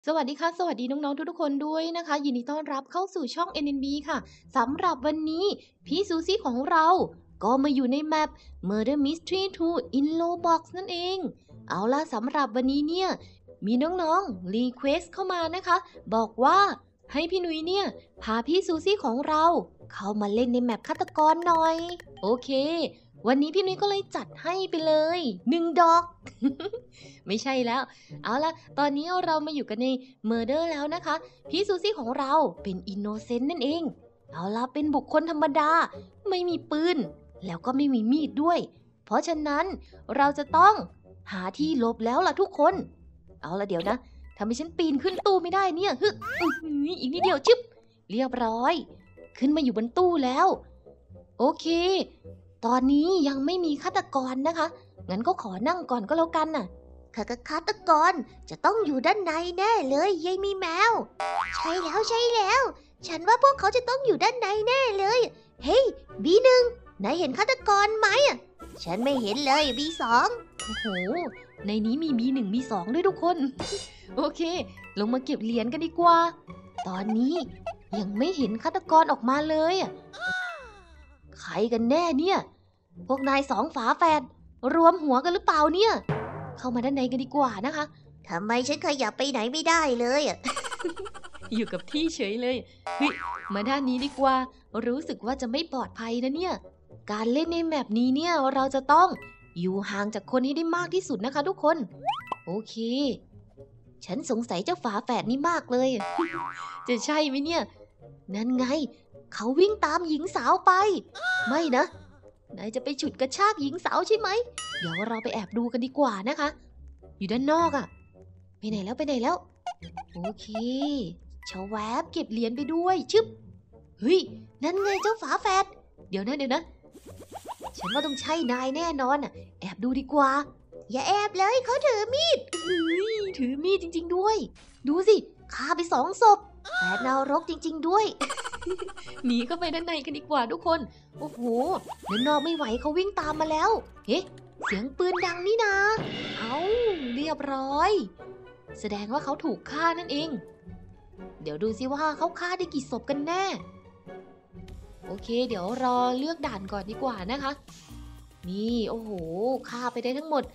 สวัสดีค่ะสวัสดีน้องๆทุกๆคนด้วยนะคะยินดีต้อนรับเข้าสู่ช่อง NNB ค่ะสำหรับวันนี้พี่ซูซี่ของเราก็มาอยู่ในแมป Murder Mystery 2 in Roblox นั่นเองเอาล่ะสำหรับวันนี้เนี่ยมีน้องๆรีเควสเข้ามานะคะบอกว่าให้พี่นุ้ยเนี่ยพาพี่ซูซี่ของเราเข้ามาเล่นในแมปฆาตกรหน่อยโอเควันนี้พี่นุ้ยก็เลยจัดให้ไปเลย1 ดอก ไม่ใช่แล้ว เอาล่ะ ตอนนี้เรามาอยู่กันใน Murder แล้วนะคะ พี่ซูซี่ของเราเป็น Innocent นั่นเอง เอาล่ะ เป็นบุคคลธรรมดา ไม่มีปืน แล้วก็ไม่มีมีดด้วย เพราะฉะนั้นเราจะต้องหาที่หลบแล้วล่ะทุกคน เอาล่ะเดี๋ยวนะทำไมฉันปีนขึ้นตู้ไม่ได้เนี่ยฮึอีกนิดเดียวชึบเรียบร้อย ขึ้นมาอยู่บนตู้แล้ว โอเค ตอนนี้ยังไม่มีฆาตกรนะคะ งั้นก็ขอนั่งก่อนก็แล้วกันน่ะ ฆาตกรจะต้องอยู่ด้านในแน่เลยยายมีแมวใช่แล้วฉันว่าพวกเขาจะต้องอยู่ด้านในแน่เลยเฮ้ยB1นายเห็นฆาตกรไหมอ่ะฉันไม่เห็นเลยB2โอ้โหในนี้มีB1B2ด้วยทุกคน โอเคลงมาเก็บเหรียญกันดีกว่าตอนนี้ยังไม่เห็นฆาตกรออกมาเลยอ่ะใครกันแน่เนี่ยพวกนายสองฝาแฝดรวมหัวกันหรือเปล่าเนี่ยเข้ามาด้านในกันดีกว่านะคะทำไมฉันขยับไปไหนไม่ได้เลยอ่ะ อยู่กับที่เฉยเลยเฮ้ยมาด้านนี้ดีกว่ารู้สึกว่าจะไม่ปลอดภัยนะเนี่ยการเล่นในแมปนี้เนี่ยเราจะต้องอยู่ห่างจากคนให้ได้มากที่สุดนะคะทุกคนโอเคฉันสงสัยเจ้าฝาแฝดนี่มากเลย จะใช่ไหมเนี่ยนั่นไงเขาวิ่งตามหญิงสาวไปไม่นะนายจะไปฉุดกระชากหญิงสาวใช่ไหมเดี๋ยวเราไปแอบดูกันดีกว่านะคะอยู่ด้านนอกอะไปไหนแล้วโอเคชะแวบเก็บเหรียญไปด้วยชึบเฮ้ยนั่นไงเจ้าฝาแฝดเดี๋ยวนะฉันว่าต้องใช่นายแน่นอนอะแอบดูดีกว่าอย่าแอบเลยเขาถือมีดถือมีดจริงๆด้วยดูสิฆ่าไป2 ศพแฝดนรกจริงๆด้วย หนีเข้าไปด้านในกันดีกว่าทุกคนโอ้โหด้านนอกไม่ไหวเขาวิ่งตามมาแล้วเฮ้เสียงปืนดังนี่นาเอาเรียบร้อยแสดงว่าเขาถูกฆ่านั่นเองเดี๋ยวดูสิว่าเขาฆ่าได้กี่ศพกันแน่โอเคเดี๋ยวรอเลือกด่านก่อนดีกว่านะคะนี่โอ้โหฆ่าไปได้ทั้งหมด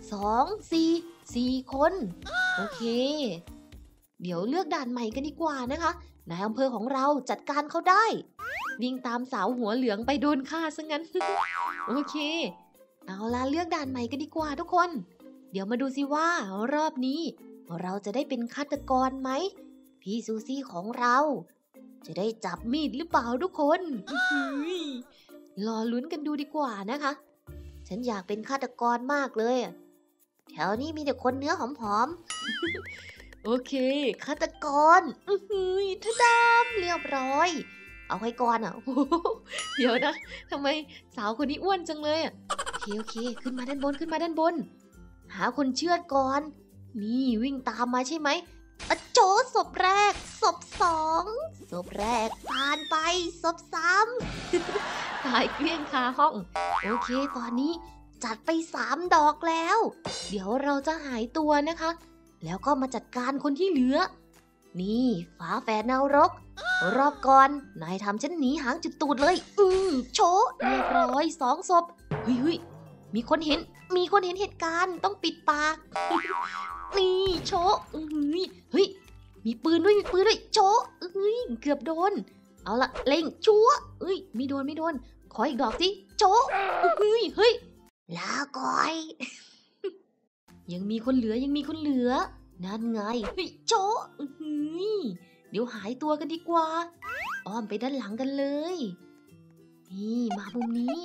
4 คนโอเคเดี๋ยวเลือกด่านใหม่กันดีกว่านะคะนายอำเภอของเราจัดการเขาได้วิ่งตามสาวหัวเหลืองไปโดนฆ่าซะงั้น โอเคเอาล่ะเลือกด่านใหม่กันดีกว่าทุกคนเดี๋ยวมาดูสิว่ารอบนี้เราจะได้เป็นฆาตกรไหมพี่ซูซี่ของเราจะได้จับมีดหรือเปล่าทุกคนรอลุ้นกันดูดีกว่านะคะฉันอยากเป็นฆาตกรมากเลยแถวนี้มีแต่คนเนื้อหอมๆโอเคฆาตกรทะดามเรียบร้อยเอาให้ก่อนอ่ะ เดี๋ยวนะทำไมสาวคนนี้อ้วนจังเลยอ่ะโอเคขึ้นมาด้านบนหาคนเชือดก่อนนี่วิ่งตามมาใช่ไหมอะโจศพแรกศพ2ศพแรกผ่านไปศพ3ตายเกลี้ยงคาห้องโอเคตอนนี้จัดไป3 ดอกแล้วเดี๋ยวเราจะหายตัวนะคะแล้วก็มาจัดการคนที่เหลือนี่ฝาแฝดนรกรอบก่อนนายทำฉันหนีหางจุดตูดเลยโชะเรียบร้อย2 ศพเฮ้ยมีคนเห็นเหตุการณ์ต้องปิดปากนี่โชะเฮ้ยมีปืนด้วยโชะเกือบโดนเอาละเล็งชัวไม่โดนขออีกดอกสิโชะเฮ้ยลาก่อย ยังมีคนเหลือนั่นไงเฮ้ยโจะเดี๋ยวหายตัวกันดีกว่าอ้อมไปด้านหลังกันเลยนี่มามุมนี้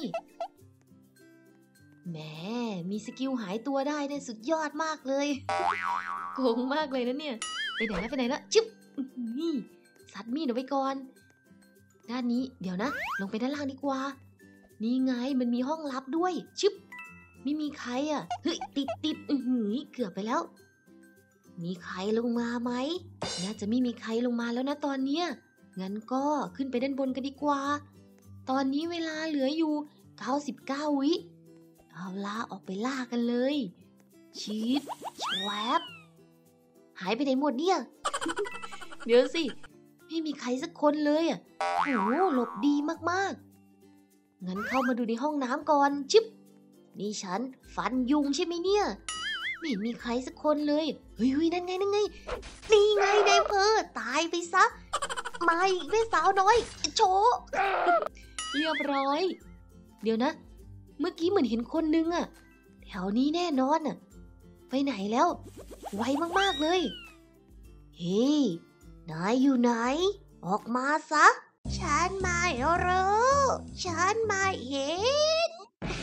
แหมมีสกิลหายตัวได้เนี่ยสุดยอดมากเลยโกงมากเลยนะเนี่ยไปไหนละชึบนี่ซัดมีดเอาไว้ก่อนด้านนี้เดี๋ยวนะลงไปด้านล่างดีกว่านี่ไงมันมีห้องลับด้วยชึบไม่มีใครอ่ะเฮ้ยติดเกือบไปแล้วมีใครลงมาไหมน่าจะไม่มีใครลงมาแล้วนะตอนเนี้ยงั้นก็ขึ้นไปด้านบนกันดีกว่าตอนนี้เวลาเหลืออยู่99 วิเอาล่ะออกไปล่ากันเลยชีดแชวบหายไปไหนหมดเนี่ย เดี๋ยวสิไม่มีใครสักคนเลยอ่ะโหหลบดีมากๆงั้นเข้ามาดูในห้องน้ำก่อนชึบนี่ฉันฟันยุงใช่ไหมเนี่ยไม่เห็นมีใครสักคนเลยเฮ้ยนั่นไงนี่ไงนายเพอตายไปซะมาอีกแม่สาวน้อยโชว์ เรียบร้อยเดี๋ยวนะเมื่อกี้เหมือนเห็นคนนึงอะแถวนี้แน่นอนอะไปไหนแล้วไวมากๆเลยเฮ้ยนายอยู่ไหนออกมาซะฉันไม่รู้ฉันไม่เห็น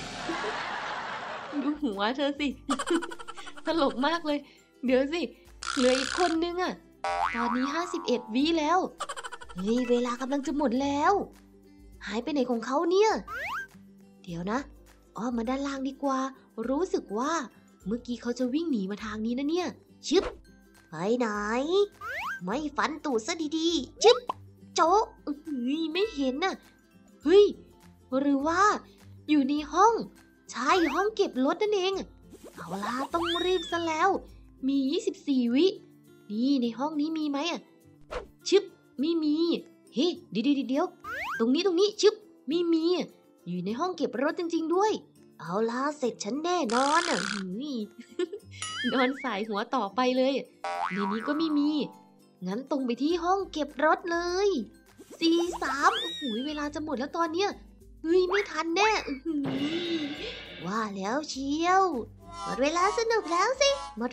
ดูหัวเธอสิ ตลกมากเลยเดี๋ยวสิเหลืออีกคนนึงอะตอนนี้51 วิแล้วเฮ้ยเวลากำลังจะหมดแล้วหายไปไหนของเขาเนี่ยเดี๋ยวนะอ้อมมาด้านล่างดีกว่ารู้สึกว่าเมื่อกี้เขาจะวิ่งหนีมาทางนี้นะเนี่ยชึบไปไหนไม่ฝันตูดซะดีๆชึบโจ๊ะไม่เห็นน่ะเฮ้ยหรือว่าอยู่ในห้องใช่ห้องเก็บรถนั่นเองเอาล่ะต้องรีบซะแล้วมี24 วินี่ในห้องนี้มีไหมอ่ะชึบไม่มีเฮ้เดี๋ยวตรงนี้ชึบไม่มีอยู่ในห้องเก็บรถจริงๆด้วยเอาล่ะเสร็จฉันแน่นอนอ่ะนอนสายหัวต่อไปเลยในนี้ก็ไม่มีงั้นตรงไปที่ห้องเก็บรถเลย43โอ้โหเวลาจะหมดแล้วตอนเนี้ยเฮ้ยไม่ทันแน่ว่าแล้วเชียวหมดเวลาสนุกแล้วสิ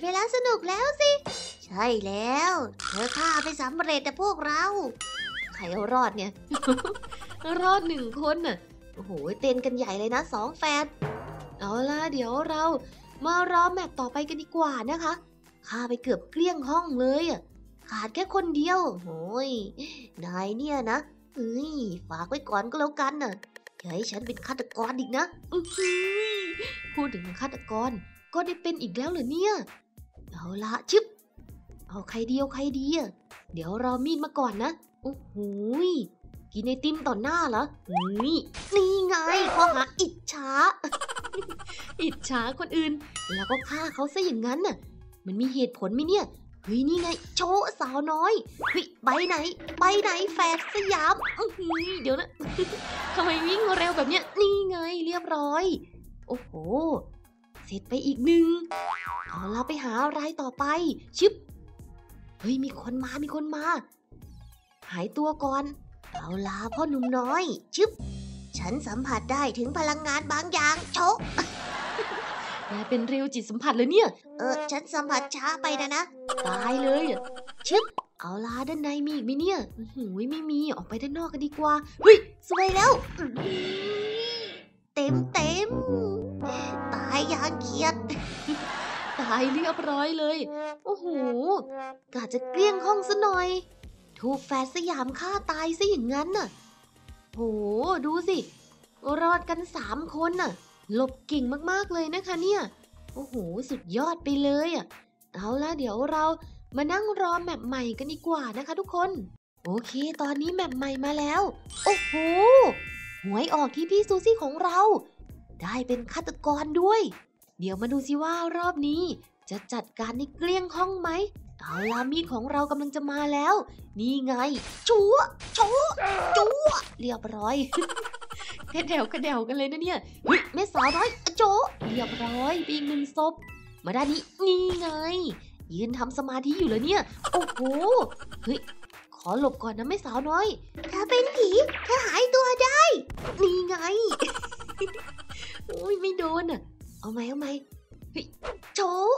ใช่แล้วเธอฆ่าไปสำเร็จแต่พวกเราใครเอารอดเนี่ย รอด1 คนน่ะโอ้โหเต้นกันใหญ่เลยนะ2 แฟนเอาล่ะเดี๋ยวเรามารอแมตช์ต่อไปกันดีกว่านะคะฆ่าไปเกือบเกลี้ยงห้องเลยอ่ะขาดแค่คนเดียวโอ้ยนายเนี่ยนะฝากไว้ก่อนก็แล้วกันน่ะอย่าให้ฉันเป็นฆาตกรอีกนะพูดถึงฆาตกรก็ได้เป็นอีกแล้วเหรอเนี่ยเอาละชึบเอาใครดีอ่ะเดี๋ยวรอมีดมาก่อนนะโอ้โหกินไอติมต่อหน้าเหรอนี่ไงข้อหาอิจฉา อิจฉาคนอื่นแล้วก็ฆ่าเขาซะอย่างนั้นน่ะมันมีเหตุผลไหมเนี่ยเฮ้ยนี่ไงโชว์สาวน้อยเฮ้ยไปไหนแฝดสยามเดี๋ยวนะ ทำไมวิ่งเร็วแบบเนี้ยนี่ไงเรียบร้อยโอ้โหเสร็จไปอีก1เอาล่ะไปหาอะไรต่อไปชึบเฮ้ยมีคนมาหายตัวก่อนเอาล่ะพ่อหนุ่มน้อยชึบฉันสัมผัสได้ถึงพลังงานบางอย่างโชว์ นายเป็นเรียวจิตสัมผัสเลยเนี่ยฉันสัมผัสช้าไปนะตายเลยชึบเอาล่ะด้านในมีอีกไหมเนี่ยไม่มีออกไปด้านนอกกันดีกว่าเฮ้ยสวยแล้วเต็มตายอย่างเกียด ตายเรียบร้อยเลยโอ้โหกะจะเกลี้ยงห้องซะหน่อยถูกแฝดสยามฆ่าตายซะอย่างนั้นน่ะโหดูสิรอดกัน3 คนน่ะหลบเก่งมากๆเลยนะคะเนี่ยโอ้โหสุดยอดไปเลยเอาล่ะเดี๋ยวเรามานั่งรอแมปใหม่กันดีกว่านะคะทุกคนโอเคตอนนี้แมปใหม่มาแล้วโอ้โหหวยออกที่พี่ซูซี่ของเราได้เป็นฆาตกรด้วยเดี๋ยวมาดูสิว่ารอบนี้จะจัดการให้เกลี้ยงห้องไหมเอาล่ะมีดของเรากำลังจะมาแล้วนี่ไงจั๊วเรียบร้อย กระเดวกันเลยนะเนี่ยแม่สาวน้อยโจ๊ะเรียบร้อยปีก1 ศพมาด้านนี้นี่ไงยืนทำสมาธิอยู่เลยเนี่ยโอ้โหเฮ้ยขอหลบก่อนนะแม่สาวน้อยถ้าเป็นผีเธอหายตัวได้นี่ไง โอ้ยไม่โดนเอาไหมเฮ้ยโจ๊ะ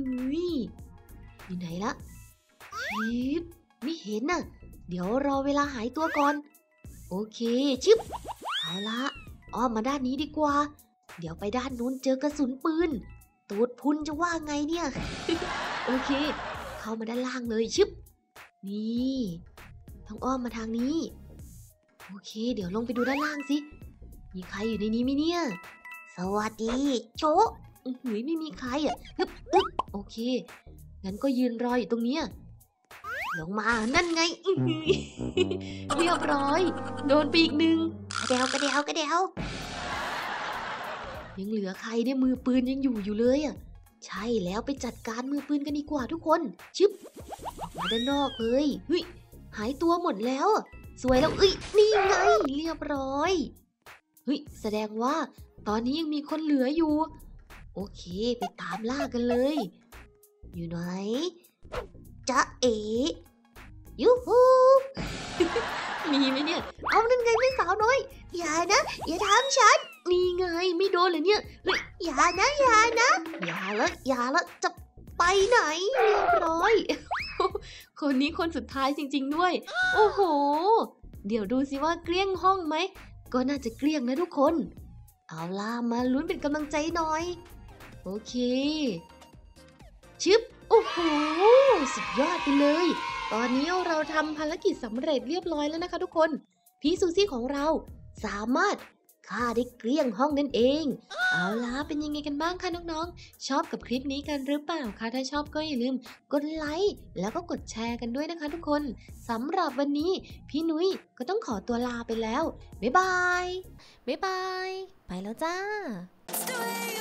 อยู่ไหนละชิบไม่เห็นเดี๋ยวรอเวลาหายตัวก่อนโอเคชิบเอาละอ้อมมาด้านนี้ดีกว่าเดี๋ยวไปด้านนู้นเจอกระสุนปืนตูดพุนจะว่าไงเนี่ย โอเคเข้ามาด้านล่างเลยชิบนี่ต้องอ้อมมาทางนี้โอเคเดี๋ยวลงไปดูด้านล่างสิมีใครอยู่ในนี้ไหมเนี่ยสวัสดีโจ๊ะไม่มีใครฮึบโอเคงั้นก็ยืนรออยู่ตรงนี้ลงมานั่นไง เรียบร้อยโดนไปอีก1กระเดวยังเหลือใครเนี่ยมือปืนยังอยู่เลยใช่แล้วไปจัดการมือปืนกันดีกว่าทุกคนชึบออกมาด้านนอกเลยเฮ้ยหายตัวหมดแล้วสวยแล้วนี่ไงเรียบร้อยเฮ้ยแสดงว่าตอนนี้ยังมีคนเหลืออยู่โอเคไปตามล่ากันเลยอยู่ไหนจ๊ะเอ๋ยูฮู มีไหมเนี่ยเอานั่นไงแม่สาวน้อยอย่านะอย่าทำฉันนี่ไงไม่โดนเลยเนี่ยเฮ้ยอย่านะอย่าละจะไปไหนเรียบร้อย คนนี้คนสุดท้ายจริงๆด้วยโอ้โหเดี๋ยวดูสิว่าเกลี้ยงห้องไหมก็น่าจะเกลี้ยงนะทุกคนเอาล่ะมาลุ้นเป็นกำลังใจหน่อยโอเคชึบโอ้โหสุดยอดไปเลยตอนนี้เราทำภารกิจสำเร็จเรียบร้อยแล้วนะคะทุกคนพี่ซูซี่ของเราสามารถฆ่าได้เกลี้ยงห้องนั่นเองเอาล่ะเป็นยังไงกันบ้างคะน้องๆชอบกับคลิปนี้กันหรือเปล่าคะถ้าชอบก็อย่าลืมกดไลค์แล้วก็กดแชร์กันด้วยนะคะทุกคนสำหรับวันนี้พี่นุ้ยก็ต้องขอตัวลาไปแล้วบ๊ายบายไปแล้วจ้า